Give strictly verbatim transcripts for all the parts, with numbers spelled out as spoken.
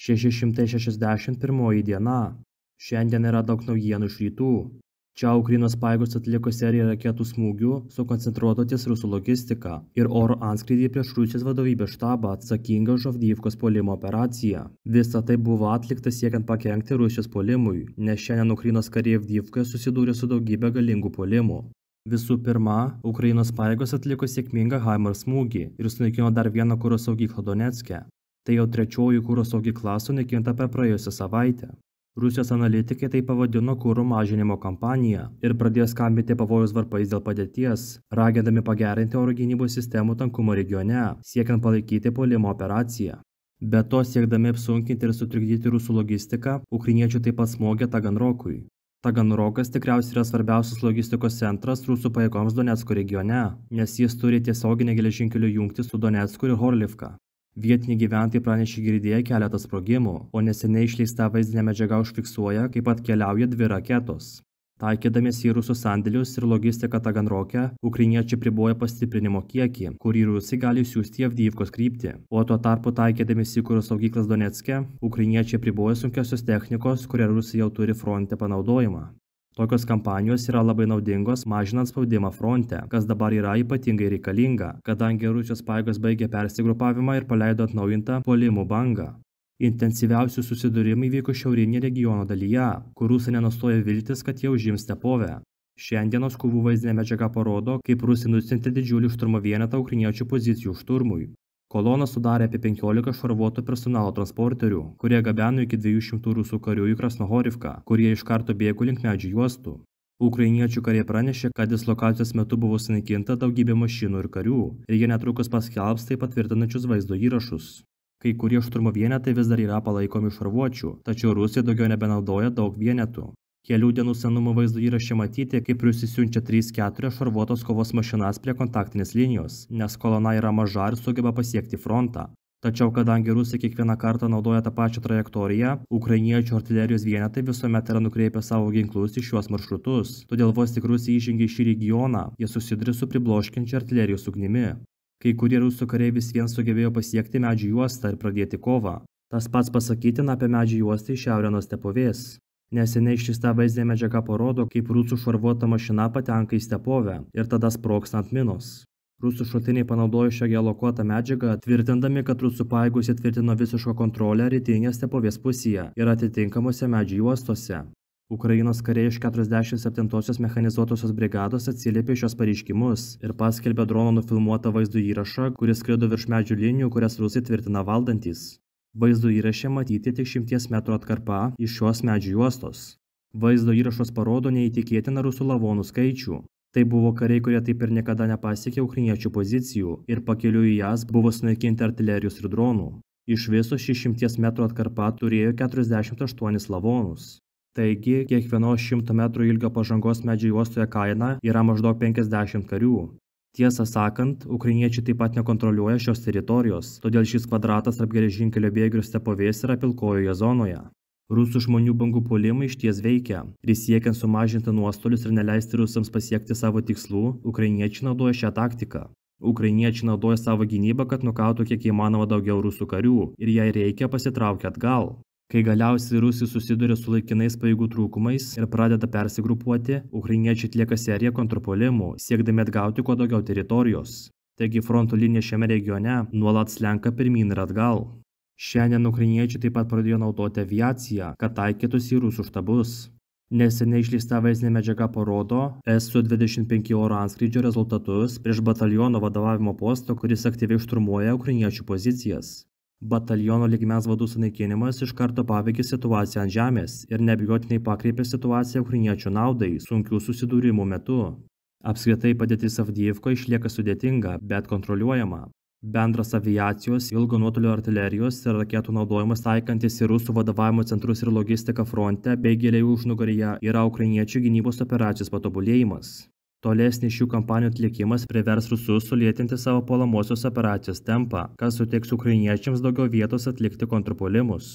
šeši šimtai šešiasdešimt pirmoji diena. Šiandien yra daug naujienų iš rytų. Čia Ukrainos pajėgos atliko seriją raketų smūgių, sukoncentruoto ties rusų logistika ir oro antskrydį prieš Rusijos vadovybės štabą atsakingą už Avdijivkos puolimo operaciją. Visa tai buvo atlikta siekiant pakenkti Rusijos puolimui, nes šiandien Ukrainos kariai Avdijivkoje susidūrė su daugybė galingų puolimų. Visų pirma, Ukrainos pajėgos atliko sėkmingą HIMARS smūgį ir sunaikino dar vieną kuro saugyklą Donecke. Tai jau trečioji kuro saugykla sunaikinta per praėjusią savaitę. Rusijos analitikai tai pavadino kuro mažinimo kampaniją ir pradėjo skambinti pavojaus varpais dėl padėties, ragindami pagerinti oro gynybos sistemų tankumą regione, siekiant palaikyti puolimo operaciją. Be to, siekdami apsunkinti ir sutrikdyti rusų logistiką, ukrainiečių taip pat smogė Taganrogui. Taganrogas tikriausiai yra svarbiausias logistikos centras rusų pajėgoms Donecko regione, nes jis turi tiesioginę geležinkelio jungtį su Donecku ir Horlivka. Vietiniai gyventojai pranešė girdėję keletą sprogimų, o neseniai išleista vaizdinė medžiaga užfiksuoja, kaip atkeliauja dvi raketos. Taikydamiesi į rusų sandėlius ir logistiką Taganroge, ukrainiečiai priboja pastiprinimo kiekį, kurį rusai gali siųsti į Avdijivkos kryptį, o tuo tarpu taikydamiesi į kuro saugyklas Donecke, ukrainiečiai priboja sunkiosios technikos, kurią rusai jau turi fronte panaudojimą. Tokios kampanijos yra labai naudingos, mažinant spaudimą fronte, kas dabar yra ypatingai reikalinga, kadangi Rusijos pajėgos baigė persigrupavimą ir paleido atnaujintą puolimų bangą. Intensyviausi susidūrimai vyko šiaurinėje regiono dalyje, kur rusai nenustoja viltis, kad jie užims Tepovę. Šiandienos kovų vaizdinė medžiaga parodo, kaip rusai nusiuntė didžiulį šturmo vienetą ukrainiečių pozicijų šturmui. Kolona sudarė apie penkiolika šarvuotų personalo transporterių, kurie gabeno iki dviejų šimtų rusų karių į Krasnohorivką, kurie iš karto bėgo link medžių juostų. Ukrainiečių kariai pranešė, kad dislokacijos metu buvo sunaikinta daugybė mašinų ir karių, ir jie netrukus paskelbs tai patvirtinančius vaizdo įrašus. Kai kurie šturmo vienetai vis dar yra palaikomi šarvuočių, tačiau Rusija daugiau nebenaudoja daug vienetų. Kelių dienų senumo vaizdo įraše matyti, kaip Rusija siunčia tris keturias šarvuotos kovos mašinas prie kontaktinės linijos, nes kolona yra maža ir sugeba pasiekti frontą. Tačiau kadangi Rusija kiekvieną kartą naudoja tą pačią trajektoriją, ukrainiečių artilerijos vienetai visuomet yra nukreipę savo ginklus į šiuos maršrutus. Todėl vos tik Rusija įžengia į šį regioną, jie susiduria su pribloškiančia artilerijos ugnimi. Kai kurie rusų kariai vis vien sugebėjo pasiekti medžių juostą ir pradėti kovą. Tas pats pasakytina apie medžių juostą į šiaurę nuo Tepovės. Neseniai išleista vaizdinė medžiaga parodo, kaip rusų šarvuota mašina patenka į Tepovę ir tada sprogsta ant minos. Rusų šaltiniai panaudojo šią geolokuotą medžiagą, tvirtindami, kad rusų pajėgos įtvirtino visišką kontrolę rytinės Tepovės pusėje ir atitinkamuose medžių juostose. Ukrainos kariai iš keturiasdešimt septintosios mechanizuotosios brigados atsiliepė šios pareiškimus ir paskelbė drono nufilmuotą vaizdo įrašą, kuris skrido virš medžių linijų, kurias rusai tvirtina valdantys. Vaizdo įraše matyti tik šimties metrų atkarpa iš šios medžių juostos. Vaizdo įrašas parodo neįtikėtiną rusų lavonų skaičių. Tai buvo kariai, kurie taip ir niekada nepasiekė ukrainiečių pozicijų ir pakeliui į jas buvo sunaikinti artilerijos ir dronų. Iš viso ši šimties metrų atkarpa turėjo keturiasdešimt aštuonis lavonus. Taigi, kiekvienos šimto metrų ilgio pažangos medžių juostoje kaina yra maždaug penkiasdešimt karių. Tiesą sakant, ukrainiečiai taip pat nekontroliuoja šios teritorijos, todėl šis kvadratas tarp geležinkelio bėgių ir Tepovės yra pilkojoje zonoje. Rusų žmonių bangų puolimai išties veikia, ir siekiant sumažinti nuostolius ir neleisti rusams pasiekti savo tikslų, ukrainiečiai naudoja šią taktiką. Ukrainiečiai naudoja savo gynybą, kad nukautų kiek įmanoma daugiau rusų karių, ir jei reikia pasitraukia atgal. Kai galiausiai Rusija susiduria su laikinais pajėgų trūkumais ir pradeda persigrupuoti, ukrainiečiai atlieka seriją kontrpuolimų, siekdami atgauti kuo daugiau teritorijos. Taigi fronto linija šiame regione nuolat slenka pirmyn ir atgal. Šiandien ukrainiečiai taip pat pradėjo naudoti aviaciją, kad taikytųsi į rusų štabus. Neseniai išleista vaizdinė medžiaga parodo S U dvidešimt penki oro antskrydžio rezultatus prieš bataliono vadovavimo postą, kuris aktyviai šturmuoja ukrainiečių pozicijas. Bataliono lygmens vadų sunaikinimas iš karto paveikė situaciją ant žemės ir neabejotinai pakreipė situaciją ukrainiečių naudai sunkių susidūrimų metu. Apskritai padėtis Avdijivkoje išlieka sudėtinga, bet kontroliuojama. Bendras aviacijos, ilgo nuotolio artilerijos ir raketų naudojimas taikantis į rusų vadovavimo centrus ir logistiką fronte bei giliai užnugaryje yra ukrainiečių gynybos operacijos patobulėjimas. Tolesnis šių kampanijų atlikimas privers rusus sulėtinti savo puolamosios operacijos tempą, kas suteiks ukrainiečiams daugiau vietos atlikti kontrpuolimus.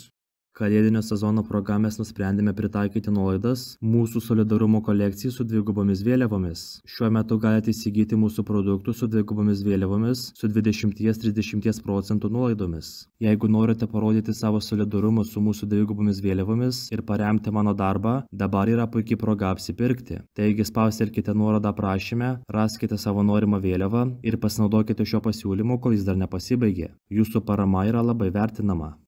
Kalėdinio sezono proga mes nusprendėme pritaikyti nuolaidas mūsų solidarumo kolekcijai su dvigubomis vėliavomis. Šiuo metu galite įsigyti mūsų produktų su dvigubomis vėliavomis su dvidešimt iki trisdešimties procentų nuolaidomis. Jeigu norite parodyti savo solidarumą su mūsų dvigubomis vėliavomis ir paremti mano darbą, dabar yra puikiai proga apsipirkti. Taigi spaustelkite nuorodą aprašyme, raskite savo norimą vėliavą ir pasinaudokite šio pasiūlymo, kol jis dar nepasibaigė. Jūsų parama yra labai vertinama.